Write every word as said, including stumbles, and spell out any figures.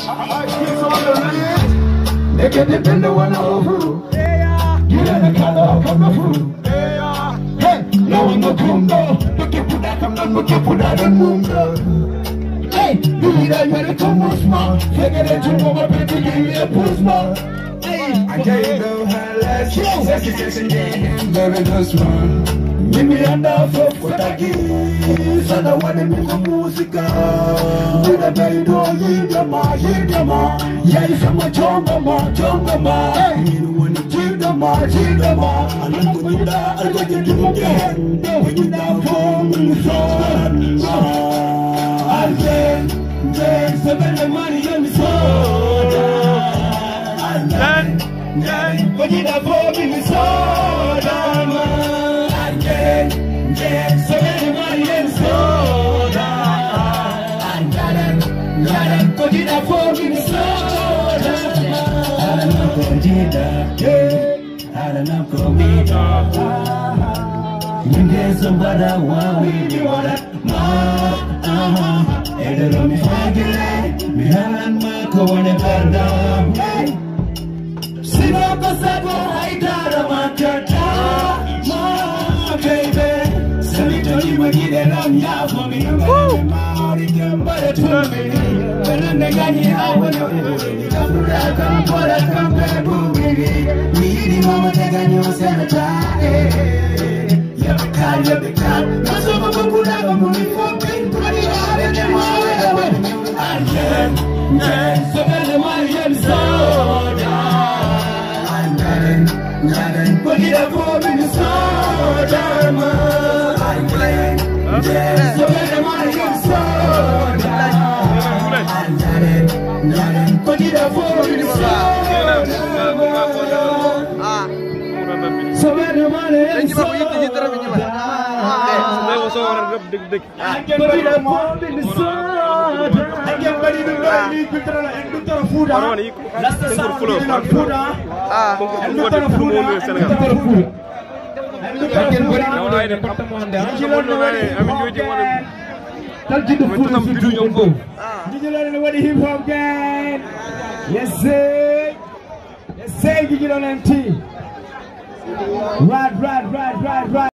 They can depend on over. You let the color come through. Hey, no one no kumbo. Look at that, I'm not looking for that mundo. Hey, you need a medical movement. Take it to my baby, give me a pushman. I can't know how last year. Baby, just run. Give me enough of what I give. So I want to make a music. With a baby, don't need the ma, need the ma. Yeah, it's a much younger ma, younger ma. You want to give the ma, give the ma. I'm not going to die, I'm going to do again. When you're down home, you're so I can't, there's so many money in the soda. I can't, but you're not for me, the soda. Yeah, so many money and soda. I got it, got it, but it for me soda. I don't know what you do, I don't know what you do. You get somebody I want with you, what I want. Uh-huh. And I don't be fucking me, and my co-on down. See no Casago, I got a market. Baby. You get it on ya for me. I'm out again, but it's for me. But I'm the guy here, I want to come back, come back, come back, movie. Meeting mama, take a new cemetery. You're the car, you're the car. Not so much of a good movie for me. twenty hours in the morning. I can't, can't, so many money and soda. I'm getting, getting, but it up for me, soda, man. I'm playing, yeah, so many money and soda. I'm getting, getting, but it up for me, soda. So many money and soda. I'm getting, but it up for me, soda. I get ready to go eat the food. That's the sound of the food. Ah, and the food. And the food. Yes, sir. Yes, sir. Right, right, right, right, right.